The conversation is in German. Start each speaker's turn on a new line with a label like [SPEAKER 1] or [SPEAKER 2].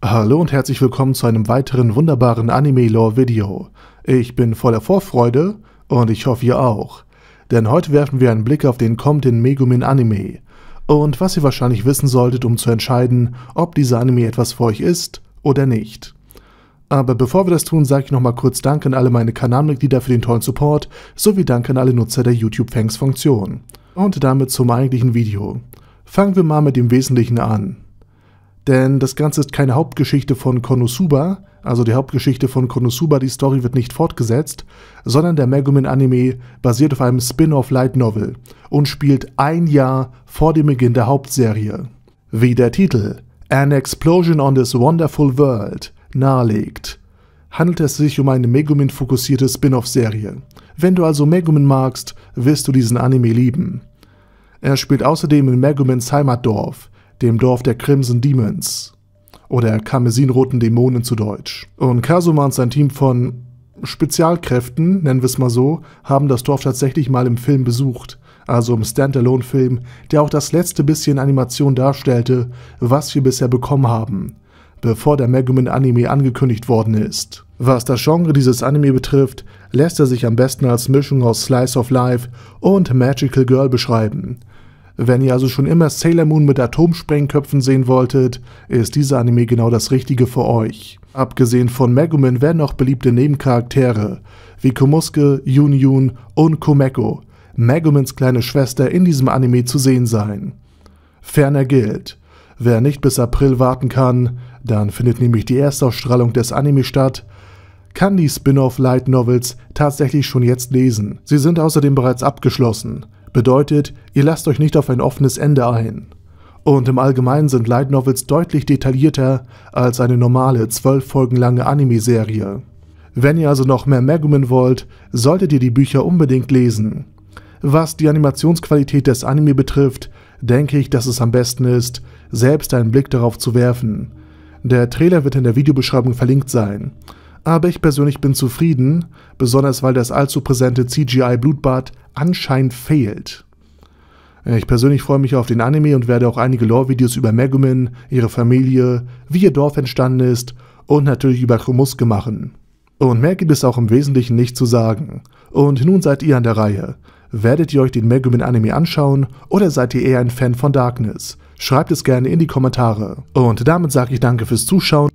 [SPEAKER 1] Hallo und herzlich willkommen zu einem weiteren wunderbaren Anime-Lore-Video. Ich bin voller Vorfreude und ich hoffe ihr auch. Denn heute werfen wir einen Blick auf den kommenden Megumin-Anime. Und was ihr wahrscheinlich wissen solltet, um zu entscheiden, ob dieser Anime etwas für euch ist oder nicht. Aber bevor wir das tun, sage ich nochmal kurz Danke an alle meine Kanalmitglieder für den tollen Support, sowie Danke an alle Nutzer der YouTube-Thanks-Funktion. Und damit zum eigentlichen Video. Fangen wir mal mit dem Wesentlichen an. Denn das Ganze ist keine Hauptgeschichte von Konosuba, also die Hauptgeschichte von Konosuba, die Story wird nicht fortgesetzt, sondern der Megumin-Anime basiert auf einem Spin-off-Light-Novel und spielt ein Jahr vor dem Beginn der Hauptserie. Wie der Titel An Explosion on this Wonderful World nahelegt, handelt es sich um eine Megumin-fokussierte Spin-off-Serie. Wenn du also Megumin magst, wirst du diesen Anime lieben. Er spielt außerdem in Megumins Heimatdorf, dem Dorf der Crimson Demons oder karmesinroten Dämonen zu Deutsch. Und Kazuma und sein Team von Spezialkräften, nennen wir es mal so, haben das Dorf tatsächlich mal im Film besucht, also im Standalone-Film, der auch das letzte bisschen Animation darstellte, was wir bisher bekommen haben, bevor der Megumin-Anime angekündigt worden ist. Was das Genre dieses Anime betrifft, lässt er sich am besten als Mischung aus Slice of Life und Magical Girl beschreiben. Wenn ihr also schon immer Sailor Moon mit Atomsprengköpfen sehen wolltet, ist dieser Anime genau das Richtige für euch. Abgesehen von Megumin werden auch beliebte Nebencharaktere wie Komusuke, Yun und Komeko, Megumins kleine Schwester, in diesem Anime zu sehen sein. Ferner gilt, wer nicht bis April warten kann, dann findet nämlich die Erstausstrahlung des Anime statt, kann die Spin-off Light Novels tatsächlich schon jetzt lesen. Sie sind außerdem bereits abgeschlossen. Bedeutet, ihr lasst euch nicht auf ein offenes Ende ein. Und im Allgemeinen sind Light Novels deutlich detaillierter als eine normale 12 Folgen lange Anime-Serie. Wenn ihr also noch mehr Megumin wollt, solltet ihr die Bücher unbedingt lesen. Was die Animationsqualität des Anime betrifft, denke ich, dass es am besten ist, selbst einen Blick darauf zu werfen. Der Trailer wird in der Videobeschreibung verlinkt sein. Aber ich persönlich bin zufrieden, besonders weil das allzu präsente CGI-Blutbad anscheinend fehlt. Ich persönlich freue mich auf den Anime und werde auch einige Lore-Videos über Megumin, ihre Familie, wie ihr Dorf entstanden ist und natürlich über Komusuke machen. Und mehr gibt es auch im Wesentlichen nicht zu sagen. Und nun seid ihr an der Reihe. Werdet ihr euch den Megumin-Anime anschauen oder seid ihr eher ein Fan von Darkness? Schreibt es gerne in die Kommentare. Und damit sage ich danke fürs Zuschauen.